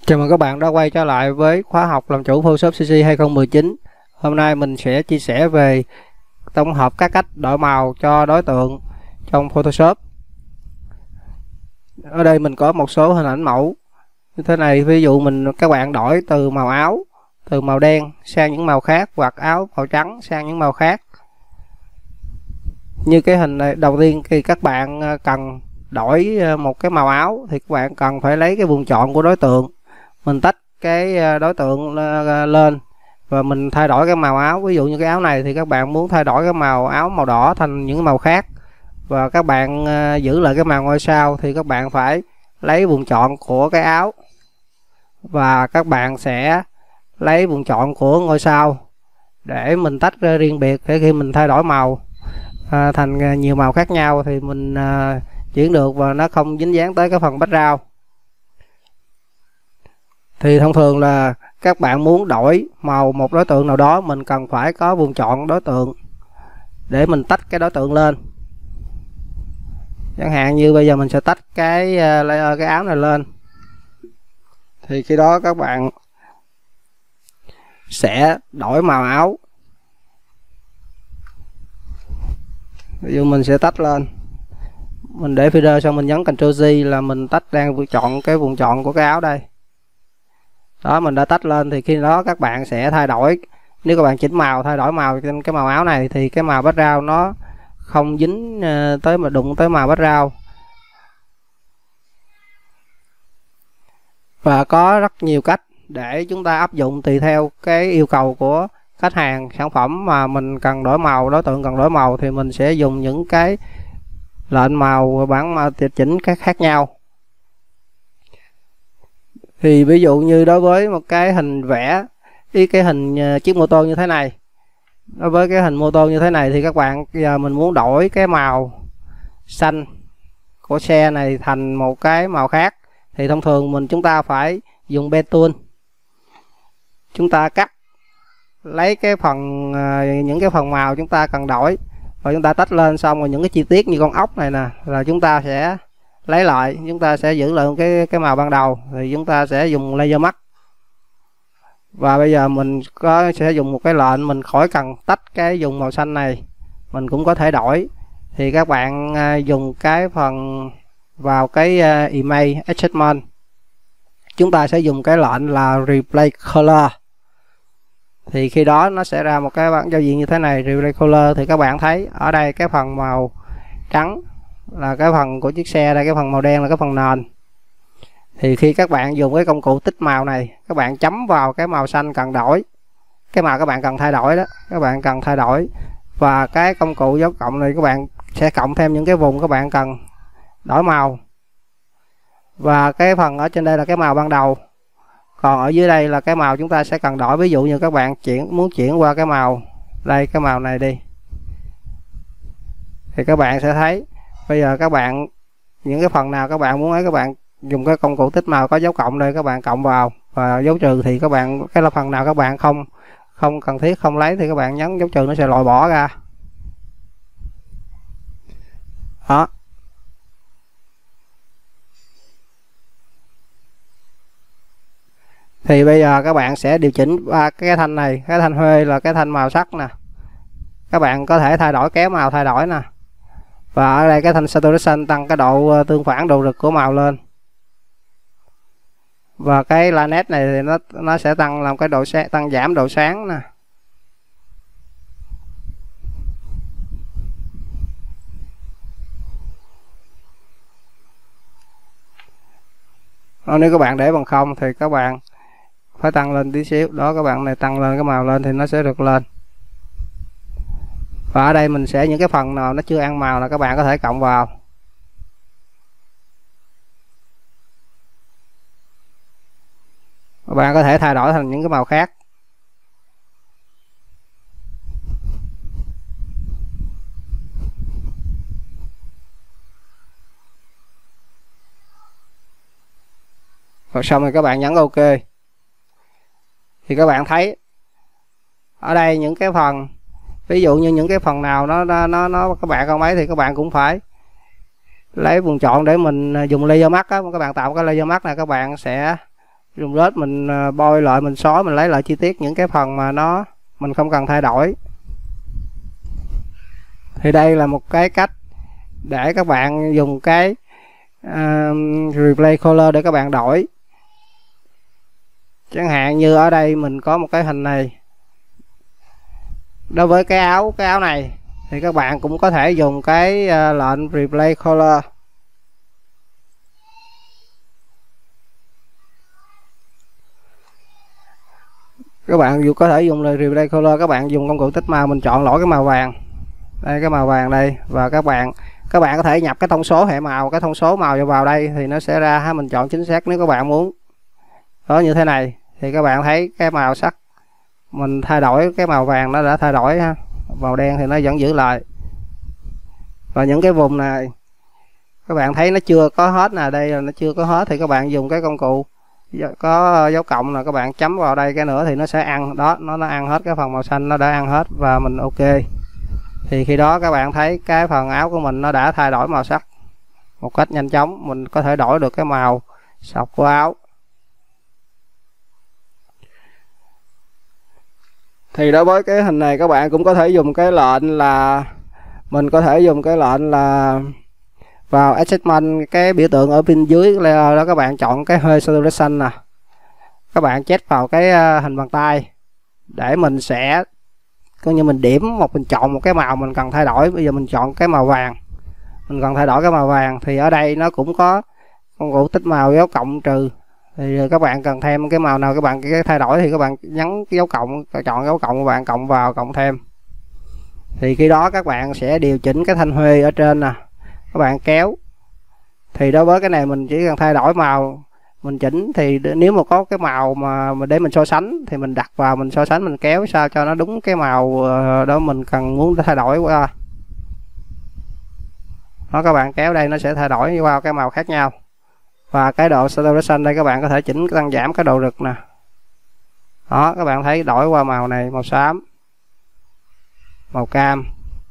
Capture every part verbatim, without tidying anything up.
Chào mừng các bạn đã quay trở lại với khóa học làm chủ Photoshop xê xê hai không một chín. Hôm nay mình sẽ chia sẻ về tổng hợp các cách đổi màu cho đối tượng trong Photoshop. Ở đây mình có một số hình ảnh mẫu như thế này. Ví dụ mình các bạn đổi từ màu áo từ màu đen sang những màu khác, hoặc áo màu trắng sang những màu khác. Như cái hình này, đầu tiên khi các bạn cần đổi một cái màu áo thì các bạn cần phải lấy cái vùng chọn của đối tượng, mình tách cái đối tượng lên và mình thay đổi cái màu áo. Ví dụ như cái áo này thì các bạn muốn thay đổi cái màu áo màu đỏ thành những màu khác, và các bạn giữ lại cái màu ngôi sao thì các bạn phải lấy vùng chọn của cái áo và các bạn sẽ lấy vùng chọn của ngôi sao để mình tách ra riêng biệt. Để khi mình thay đổi màu à, thành nhiều màu khác nhau thì mình à, chuyển được và nó không dính dáng tới cái phần background. Thì thông thường là các bạn muốn đổi màu một đối tượng nào đó, mình cần phải có vùng chọn đối tượng để mình tách cái đối tượng lên. Chẳng hạn như bây giờ mình sẽ tách cái layer cái áo này lên, thì khi đó các bạn sẽ đổi màu áo. Ví dụ mình sẽ tách lên, mình để filter xong mình nhấn Ctrl J là mình tách đang chọn cái vùng chọn của cái áo đây. Đó, mình đã tách lên thì khi đó các bạn sẽ thay đổi. Nếu các bạn chỉnh màu, thay đổi màu trên cái màu áo này thì cái màu background nó không dính tới mà đụng tới màu background. Và có rất nhiều cách để chúng ta áp dụng tùy theo cái yêu cầu của khách hàng. Sản phẩm mà mình cần đổi màu, đối tượng cần đổi màu thì mình sẽ dùng những cái lệnh màu bản màu chỉnh các khác nhau. Thì ví dụ như đối với một cái hình vẽ, ý cái hình chiếc mô tô như thế này, đối với cái hình mô tô như thế này thì các bạn giờ mình muốn đổi cái màu xanh của xe này thành một cái màu khác, thì thông thường mình chúng ta phải dùng pen tool. Chúng ta cắt lấy cái phần những cái phần màu chúng ta cần đổi và chúng ta tách lên, xong rồi những cái chi tiết như con ốc này nè là chúng ta sẽ lấy lại, chúng ta sẽ giữ lại cái cái màu ban đầu, thì chúng ta sẽ dùng laser mask. Và bây giờ mình có sẽ dùng một cái lệnh mình khỏi cần tách cái dùng màu xanh này, mình cũng có thể đổi. Thì các bạn dùng cái phần vào cái image adjustment, chúng ta sẽ dùng cái lệnh là replace color. Thì khi đó nó sẽ ra một cái bảng giao diện như thế này, replace color. Thì các bạn thấy ở đây cái phần màu trắng là cái phần của chiếc xe, đây cái phần màu đen là cái phần nền. Thì khi các bạn dùng cái công cụ tích màu này, các bạn chấm vào cái màu xanh cần đổi, cái màu các bạn cần thay đổi đó, các bạn cần thay đổi. Và cái công cụ dấu cộng này các bạn sẽ cộng thêm những cái vùng các bạn cần đổi màu. Và cái phần ở trên đây là cái màu ban đầu, còn ở dưới đây là cái màu chúng ta sẽ cần đổi. Ví dụ như các bạn chuyển muốn chuyển qua cái màu đây, cái màu này đi, thì các bạn sẽ thấy bây giờ các bạn những cái phần nào các bạn muốn ấy, các bạn dùng cái công cụ tích màu có dấu cộng đây, các bạn cộng vào, và dấu trừ thì các bạn cái là phần nào các bạn không không cần thiết không lấy thì các bạn nhấn dấu trừ, nó sẽ loại bỏ ra. Đó. Thì bây giờ các bạn sẽ điều chỉnh ba cái thanh này, cái thanh huê là cái thanh màu sắc nè, các bạn có thể thay đổi kéo màu thay đổi nè. Và ở đây cái thanh saturation tăng cái độ tương phản, độ rực của màu lên. Và cái lanet này thì nó nó sẽ tăng làm cái độ sáng, tăng giảm độ sáng nè. Đó, nếu các bạn để bằng không thì các bạn phải tăng lên tí xíu. Đó, các bạn này tăng lên cái màu lên thì nó sẽ được lên. Và ở đây mình sẽ những cái phần nào nó chưa ăn màu là các bạn có thể cộng vào. Các bạn có thể thay đổi thành những cái màu khác. Rồi xong rồi các bạn nhấn OK. Thì các bạn thấy ở đây những cái phần, ví dụ như những cái phần nào nó nó nó các bạn không ấy thì các bạn cũng phải lấy vùng chọn để mình dùng laser mask á. Các bạn tạo cái laser mask này, các bạn sẽ dùng rớt mình bôi lại, mình xóa, mình lấy lại chi tiết những cái phần mà nó mình không cần thay đổi. Thì đây là một cái cách để các bạn dùng cái uh, replay color để các bạn đổi. Chẳng hạn như ở đây mình có một cái hình này, đối với cái áo cái áo này thì các bạn cũng có thể dùng cái uh, lệnh replay color. Các bạn dù có thể dùng là replay color, các bạn dùng công cụ tích màu, mình chọn lỗi cái màu vàng đây, cái màu vàng đây, và các bạn các bạn có thể nhập cái thông số hệ màu, cái thông số màu vào đây thì nó sẽ ra ha. Mình chọn chính xác nếu các bạn muốn đó như thế này thì các bạn thấy cái màu sắc mình thay đổi, cái màu vàng nó đã thay đổi ha, màu đen thì nó vẫn giữ lại. Và những cái vùng này các bạn thấy nó chưa có hết nè, đây là nó chưa có hết thì các bạn dùng cái công cụ có dấu cộng là các bạn chấm vào đây cái nữa thì nó sẽ ăn đó, nó nó ăn hết cái phần màu xanh, nó đã ăn hết và mình ok. Thì khi đó các bạn thấy cái phần áo của mình nó đã thay đổi màu sắc một cách nhanh chóng, mình có thể đổi được cái màu sọc của áo. Thì đối với cái hình này các bạn cũng có thể dùng cái lệnh là mình có thể dùng cái lệnh là vào adjustment, cái biểu tượng ở bên dưới layer đó, các bạn chọn cái hơi saturation nè, các bạn check vào cái hình bàn tay để mình sẽ coi như mình điểm một, mình chọn một cái màu mình cần thay đổi. Bây giờ mình chọn cái màu vàng, mình cần thay đổi cái màu vàng thì ở đây nó cũng có công cụ tích màu dấu cộng trừ, thì các bạn cần thêm cái màu nào các bạn cái thay đổi thì các bạn nhấn cái dấu cộng, chọn dấu cộng, các bạn cộng vào, cộng thêm. Thì khi đó các bạn sẽ điều chỉnh cái thanh huê ở trên nè, các bạn kéo. Thì đối với cái này mình chỉ cần thay đổi màu mình chỉnh, thì nếu mà có cái màu mà để mình so sánh thì mình đặt vào, mình so sánh, mình kéo sao cho nó đúng cái màu đó mình cần muốn thay đổi qua đó. Các bạn kéo đây nó sẽ thay đổi qua cái màu khác nhau. Và cái độ saturation đây các bạn có thể chỉnh tăng giảm cái độ rực nè đó, các bạn thấy đổi qua màu này, màu xám, màu cam.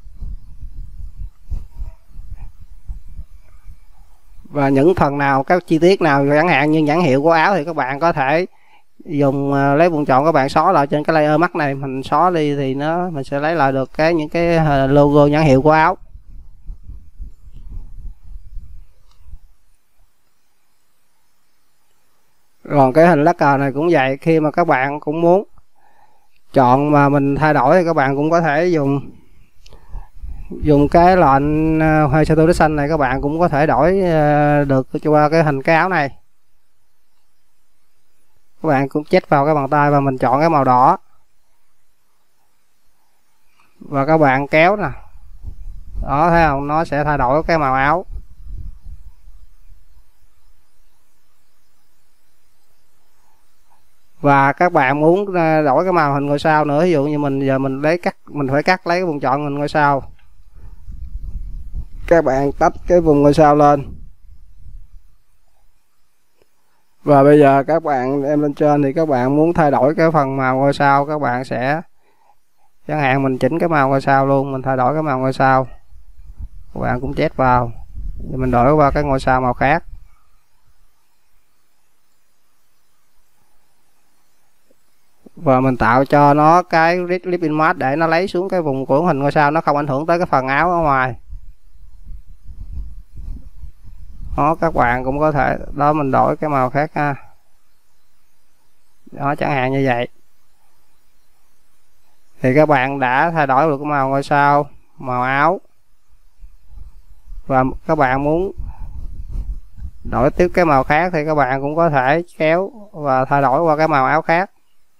Và những phần nào, các chi tiết nào chẳng hạn như nhãn hiệu của áo thì các bạn có thể dùng lấy vùng chọn, các bạn xóa lại trên cái layer mắt này, mình xóa đi thì nó mình sẽ lấy lại được cái những cái logo nhãn hiệu của áo. Còn cái hình lá cờ này cũng vậy, khi mà các bạn cũng muốn chọn mà mình thay đổi thì các bạn cũng có thể dùng dùng cái lệnh hơi saturation này, các bạn cũng có thể đổi được qua cái hình cái áo này. Các bạn cũng check vào cái bàn tay và mình chọn cái màu đỏ và các bạn kéo nè đó, thấy không, nó sẽ thay đổi cái màu áo. Và các bạn muốn đổi cái màu hình ngôi sao nữa, ví dụ như mình giờ mình lấy cắt, mình phải cắt lấy cái vùng chọn hình ngôi sao, các bạn tách cái vùng ngôi sao lên. Và bây giờ các bạn đem lên trên thì các bạn muốn thay đổi cái phần màu ngôi sao, các bạn sẽ chẳng hạn mình chỉnh cái màu ngôi sao luôn, mình thay đổi cái màu ngôi sao, các bạn cũng check vào thì mình đổi qua cái ngôi sao màu khác. Và mình tạo cho nó cái clipping mask để nó lấy xuống cái vùng của hình ngôi sao, nó không ảnh hưởng tới cái phần áo ở ngoài đó. Các bạn cũng có thể đó, mình đổi cái màu khác ha đó, chẳng hạn như vậy thì các bạn đã thay đổi được cái màu ngôi sao, màu áo. Và các bạn muốn đổi tiếp cái màu khác thì các bạn cũng có thể kéo và thay đổi qua cái màu áo khác.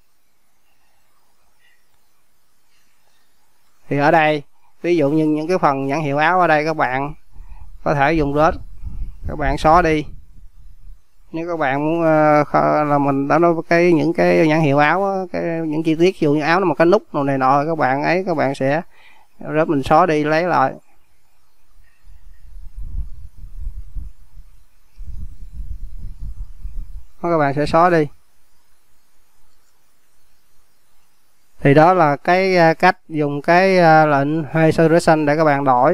Thì ở đây ví dụ như những cái phần nhãn hiệu áo ở đây các bạn có thể dùng rớt, các bạn xóa đi. Nếu các bạn muốn uh, là mình đã nói cái những cái nhãn hiệu áo, cái những chi tiết ví dụ như áo nó một cái nút đồ này nọ, các bạn ấy các bạn sẽ rớt, mình xóa đi lấy lại. Đó, các bạn sẽ xóa đi. Thì đó là cái cách dùng cái lệnh hay saturation để các bạn đổi.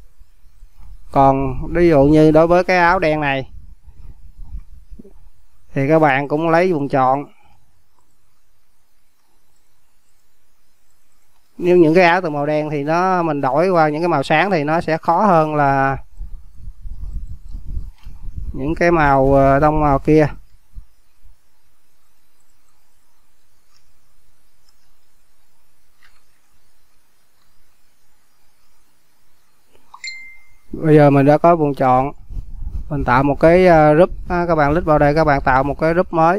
Còn ví dụ như đối với cái áo đen này thì các bạn cũng lấy vùng chọn. Nếu những cái áo từ màu đen thì nó mình đổi qua những cái màu sáng thì nó sẽ khó hơn là những cái màu tông màu kia. Bây giờ mình đã có vùng chọn, mình tạo một cái group, các bạn click vào đây, các bạn tạo một cái group mới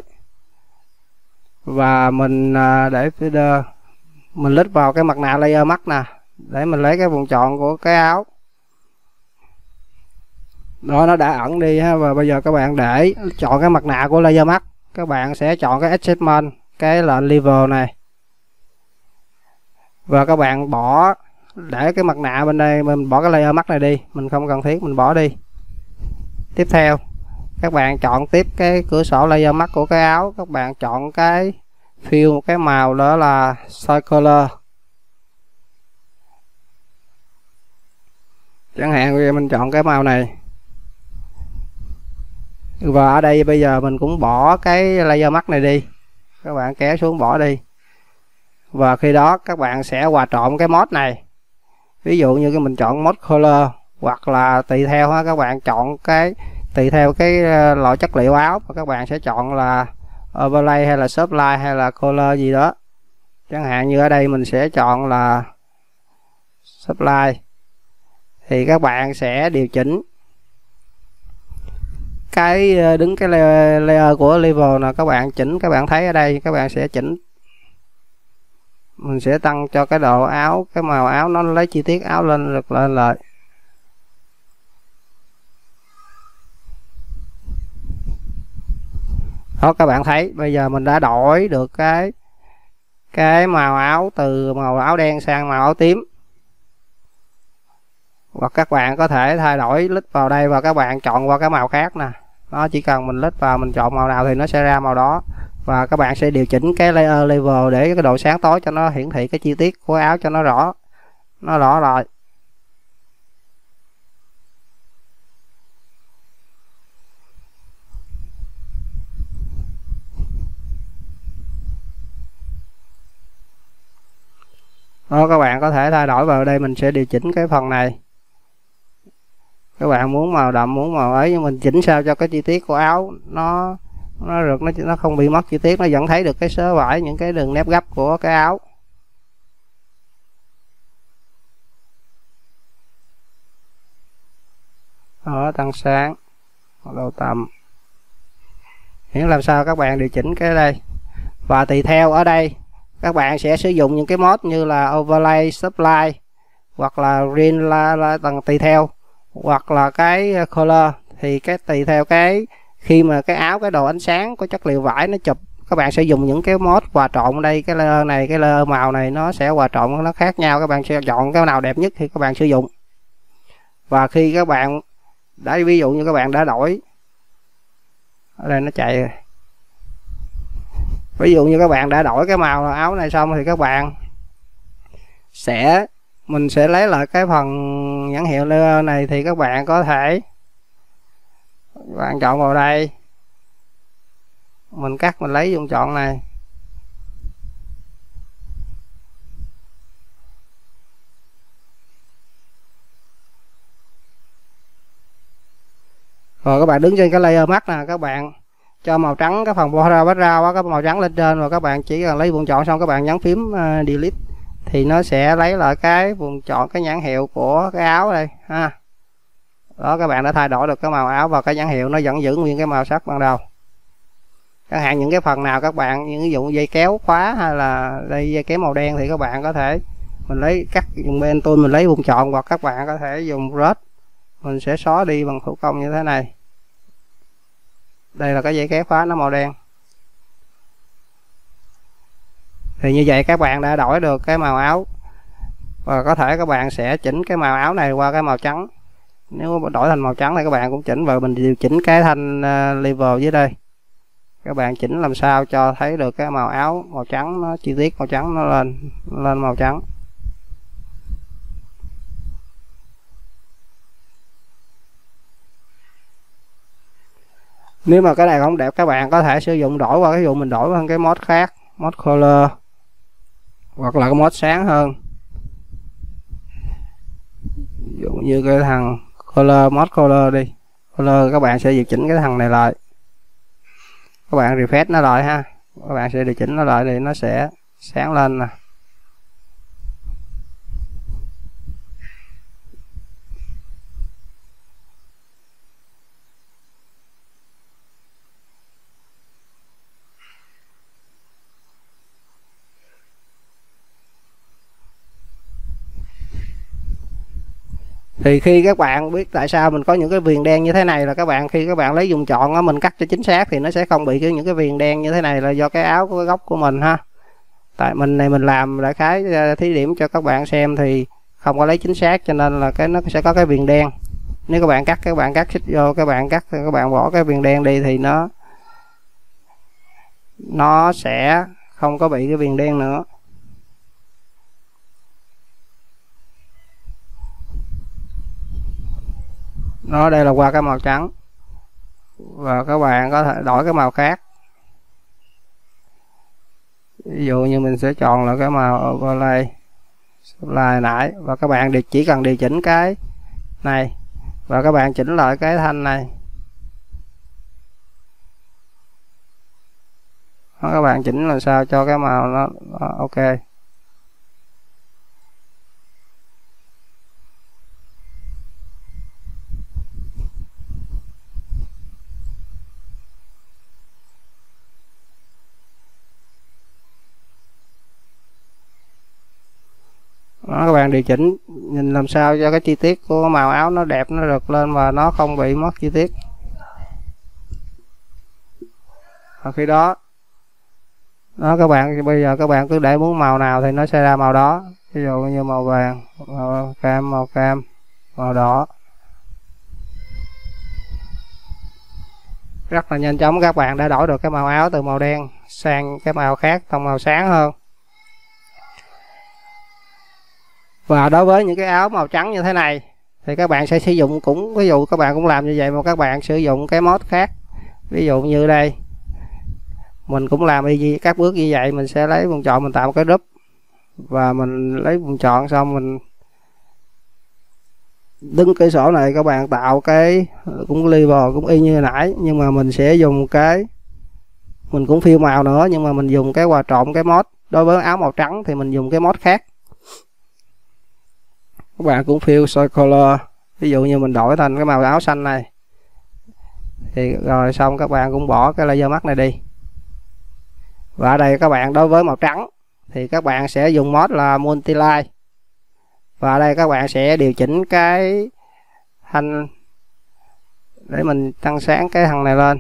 và mình để feeder, mình click vào cái mặt nạ layer mask nè để mình lấy cái vùng chọn của cái áo đó, nó đã ẩn đi ha. Và bây giờ các bạn để chọn cái mặt nạ của layer mask, các bạn sẽ chọn cái adjustment, cái lệnh level này và các bạn bỏ, để cái mặt nạ bên đây, mình bỏ cái layer mask này đi, mình không cần thiết, mình bỏ đi. Tiếp theo các bạn chọn tiếp cái cửa sổ layer mask của cái áo, các bạn chọn cái fill một cái màu đó là soi color, chẳng hạn bây giờ mình chọn cái màu này. Và ở đây bây giờ mình cũng bỏ cái layer mask này đi, các bạn kéo xuống bỏ đi. Và khi đó các bạn sẽ hòa trộn cái mode này, ví dụ như cái mình chọn mode color, hoặc là tùy theo ha, các bạn chọn cái tùy theo cái loại chất liệu áo và các bạn sẽ chọn là overlay hay là subline hay là color gì đó. Chẳng hạn như ở đây mình sẽ chọn là subline, thì các bạn sẽ điều chỉnh cái đứng cái layer của level là các bạn chỉnh, các bạn thấy ở đây các bạn sẽ chỉnh, mình sẽ tăng cho cái độ áo, cái màu áo nó lấy chi tiết áo lên được lên lại. Đó, các bạn thấy bây giờ mình đã đổi được cái cái màu áo từ màu áo đen sang màu áo tím. Hoặc các bạn có thể thay đổi, click vào đây và các bạn chọn qua cái màu khác nè. Đó, chỉ cần mình click vào mình chọn màu nào thì nó sẽ ra màu đó. Và các bạn sẽ điều chỉnh cái layer level để cái độ sáng tối cho nó hiển thị cái chi tiết của áo cho nó rõ, nó rõ rồi. Đó, các bạn có thể thay đổi vào đây, mình sẽ điều chỉnh cái phần này. Các bạn muốn màu đậm, muốn màu ấy, nhưng mình chỉnh sao cho cái chi tiết của áo nó nó được, nó nó không bị mất chi tiết, nó vẫn thấy được cái sớ vải, những cái đường nếp gấp của cái áo. Đó, tăng sáng, độ tầm, miễn làm sao các bạn điều chỉnh cái đây. Và tùy theo ở đây các bạn sẽ sử dụng những cái mode như là overlay, subline hoặc là green là, là tầng tùy theo, hoặc là cái color, thì cái tùy theo cái khi mà cái áo, cái độ ánh sáng của chất liệu vải nó chụp, các bạn sẽ dùng những cái mode hòa trộn ở đây, cái layer này, cái layer màu này nó sẽ hòa trộn, nó khác nhau, các bạn sẽ chọn cái nào đẹp nhất thì các bạn sử dụng. Và khi các bạn đã, ví dụ như các bạn đã đổi, ở đây nó chạy rồi, ví dụ như các bạn đã đổi cái màu áo này xong thì các bạn sẽ, mình sẽ lấy lại cái phần nhãn hiệu layer này, thì các bạn có thể, các bạn chọn vào đây, mình cắt, mình lấy vùng chọn này, rồi các bạn đứng trên cái layer mask nè, các bạn cho màu trắng cái phần border background, cái màu trắng lên trên, và các bạn chỉ cần lấy vùng chọn xong các bạn nhấn phím uh, delete thì nó sẽ lấy lại cái vùng chọn, cái nhãn hiệu của cái áo đây ha. Đó, các bạn đã thay đổi được cái màu áo và cái nhãn hiệu nó vẫn giữ nguyên cái màu sắc ban đầu. Chẳng hạn những cái phần nào các bạn, những ví dụ dây kéo khóa hay là đây dây kéo màu đen thì các bạn có thể mình lấy cắt, dùng bên tool mình lấy vùng chọn, hoặc các bạn có thể dùng brush mình sẽ xóa đi bằng thủ công như thế này. Đây là cái dây kéo khóa nó màu đen. Thì như vậy các bạn đã đổi được cái màu áo, và có thể các bạn sẽ chỉnh cái màu áo này qua cái màu trắng. Nếu đổi thành màu trắng thì các bạn cũng chỉnh, và mình điều chỉnh cái thanh level dưới đây, các bạn chỉnh làm sao cho thấy được cái màu áo màu trắng, nó chi tiết màu trắng nó lên lên màu trắng. Nếu mà cái này không đẹp, các bạn có thể sử dụng đổi qua cái vụ mình đổi qua cái mode khác, mode color hoặc là cái mode sáng hơn. Ví dụ như cái thằng color, mode color đi, color các bạn sẽ điều chỉnh cái thằng này lại, các bạn refresh nó lại ha, các bạn sẽ điều chỉnh nó lại thì nó sẽ sáng lên nè. Thì khi các bạn biết tại sao mình có những cái viền đen như thế này là các bạn khi các bạn lấy dùng chọn á, mình cắt cho chính xác thì nó sẽ không bị cái những cái viền đen như thế này, là do cái áo của cái góc của mình ha. Tại mình này mình làm đại khái thí điểm cho các bạn xem thì không có lấy chính xác, cho nên là cái nó sẽ có cái viền đen. Nếu các bạn cắt, các bạn cắt xích vô, các bạn cắt các bạn bỏ cái viền đen đi thì nó nó sẽ không có bị cái viền đen nữa. Nó đây là qua cái màu trắng, và các bạn có thể đổi cái màu khác. Ví dụ như mình sẽ chọn là cái màu overlay supply nãy, và các bạn chỉ cần điều chỉnh cái này và các bạn chỉnh lại cái thanh này. Đó, các bạn chỉnh làm sao cho cái màu nó, nó ok. Đó, các bạn điều chỉnh nhìn làm sao cho cái chi tiết của màu áo nó đẹp, nó rực lên và nó không bị mất chi tiết. Và khi đó đó các bạn bây giờ các bạn cứ để muốn màu nào thì nó sẽ ra màu đó. Ví dụ như màu vàng, màu cam, màu cam, màu đỏ. Rất là nhanh chóng các bạn đã đổi được cái màu áo từ màu đen sang cái màu khác, tông màu sáng hơn. Và đối với những cái áo màu trắng như thế này thì các bạn sẽ sử dụng cũng ví dụ các bạn cũng làm như vậy, mà các bạn sử dụng cái mode khác. Ví dụ như đây mình cũng làm y các bước như vậy, mình sẽ lấy vùng chọn, mình tạo một cái group và mình lấy vùng chọn xong mình đứng cái sổ này, các bạn tạo cái cũng label cũng y như hồi nãy, nhưng mà mình sẽ dùng cái mình cũng phiêu màu nữa, nhưng mà mình dùng cái hòa trộn cái mode. Đối với áo màu trắng thì mình dùng cái mode khác. Các bạn cũng fill soi color, ví dụ như mình đổi thành cái màu áo xanh này thì rồi xong các bạn cũng bỏ cái laser mask này đi. Và ở đây các bạn đối với màu trắng thì các bạn sẽ dùng mode là multilight, và ở đây các bạn sẽ điều chỉnh cái thanh để mình tăng sáng cái thằng này lên.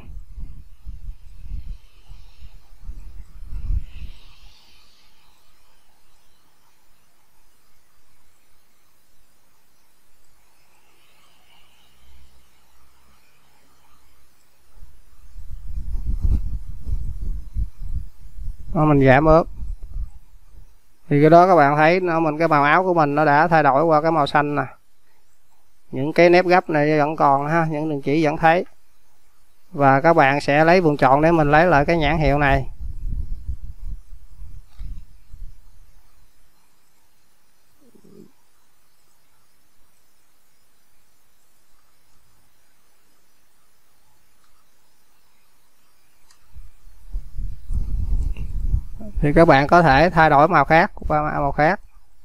Đó, mình giảm ướp thì cái đó các bạn thấy nó mình cái màu áo của mình nó đã thay đổi qua cái màu xanh nè. Những cái nếp gấp này vẫn còn ha, những đường chỉ vẫn thấy. Và các bạn sẽ lấy vùng chọn để mình lấy lại cái nhãn hiệu này. Thì các bạn có thể thay đổi màu khác qua màu khác.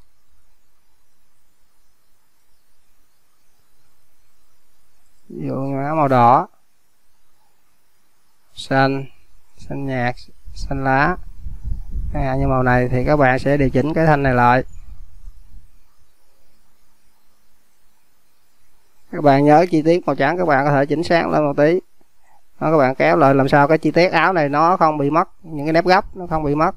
Ví dụ như màu đỏ, xanh, xanh nhạt, xanh lá. À, như màu này thì các bạn sẽ điều chỉnh cái thanh này lại. Các bạn nhớ chi tiết màu trắng các bạn có thể chỉnh sáng lên một tí. Đó, các bạn kéo lại làm sao cái chi tiết áo này nó không bị mất, những cái nếp gấp nó không bị mất.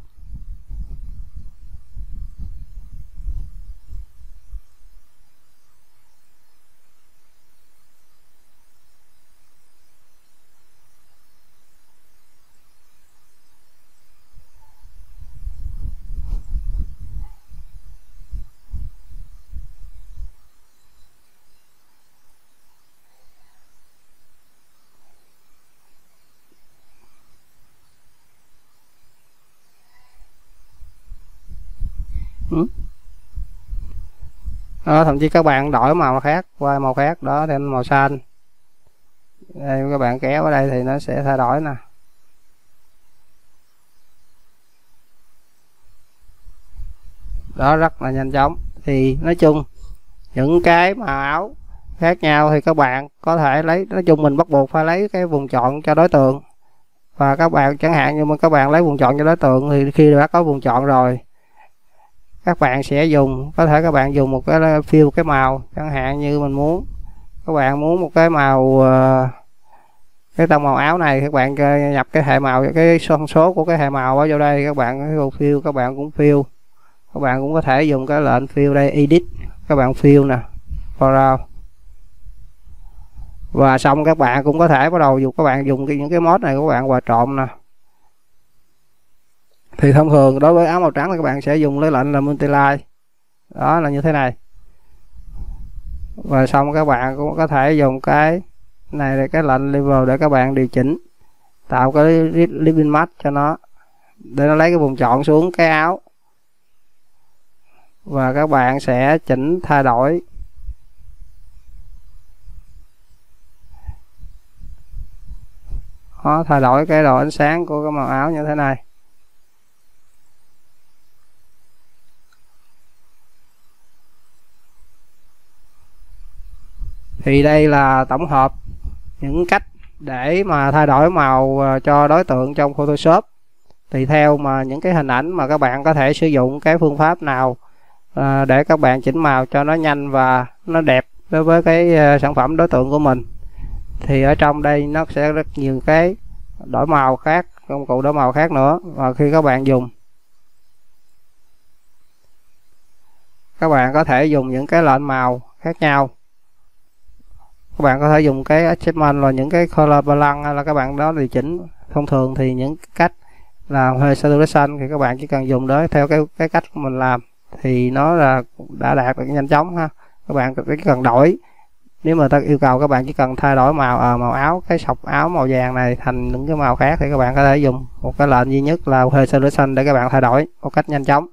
đó, thậm chí các bạn đổi màu khác qua màu khác đó, thêm màu xanh đây, các bạn kéo ở đây thì nó sẽ thay đổi nè. Đó, rất là nhanh chóng. Thì nói chung những cái màu áo khác nhau thì các bạn có thể lấy, nói chung mình bắt buộc phải lấy cái vùng chọn cho đối tượng, và các bạn chẳng hạn như mà các bạn lấy vùng chọn cho đối tượng thì khi đã có vùng chọn rồi các bạn sẽ dùng, có thể các bạn dùng một cái fill cái màu, chẳng hạn như mình muốn các bạn muốn một cái màu cái tông màu áo này, các bạn nhập cái hệ màu, cái phân số của cái hệ màu ở vô đây, các bạn cái fill các bạn cũng fill, các bạn cũng có thể dùng cái lệnh fill đây, edit, các bạn fill nè, background, và xong các bạn cũng có thể bắt đầu dùng, các bạn dùng cái, những cái mode này của các bạn hòa trộn nè. Thì thông thường đối với áo màu trắng thì các bạn sẽ dùng cái lệnh là multi-line, đó là như thế này, và xong các bạn cũng có thể dùng cái này là cái lệnh level để các bạn điều chỉnh, tạo cái living mask cho nó để nó lấy cái vùng chọn xuống cái áo, và các bạn sẽ chỉnh thay đổi đó, thay đổi cái độ ánh sáng của cái màu áo như thế này. Thì đây là tổng hợp những cách để mà thay đổi màu cho đối tượng trong Photoshop. Tùy theo mà những cái hình ảnh mà các bạn có thể sử dụng cái phương pháp nào à, để các bạn chỉnh màu cho nó nhanh và nó đẹp đối với cái uh, sản phẩm đối tượng của mình. Thì ở trong đây nó sẽ rất nhiều cái đổi màu khác, công cụ đổi màu khác nữa, và khi các bạn dùng các bạn có thể dùng những cái lệnh màu khác nhau. Các bạn có thể dùng cái adjustment là những cái color balance, hay là các bạn đó điều chỉnh. Thông thường thì những cách làm hơi saturation thì các bạn chỉ cần dùng đó theo cái cái cách của mình làm thì nó là đã đạt được nhanh chóng ha. Các bạn chỉ cần đổi, nếu mà ta yêu cầu các bạn chỉ cần thay đổi màu à, màu áo, cái sọc áo màu vàng này thành những cái màu khác thì các bạn có thể dùng một cái lệnh duy nhất là hơi saturation để các bạn thay đổi một cách nhanh chóng.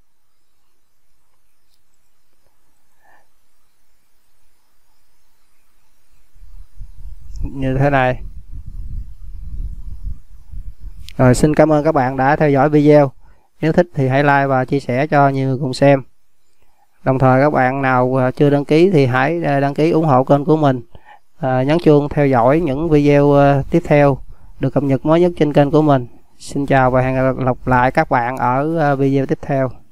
Như thế này. Rồi, xin cảm ơn các bạn đã theo dõi video. Nếu thích thì hãy like và chia sẻ cho nhiều người cùng xem. Đồng thời các bạn nào chưa đăng ký thì hãy đăng ký ủng hộ kênh của mình. À, nhấn chuông theo dõi những video tiếp theo được cập nhật mới nhất trên kênh của mình. Xin chào và hẹn gặp lại các bạn ở video tiếp theo.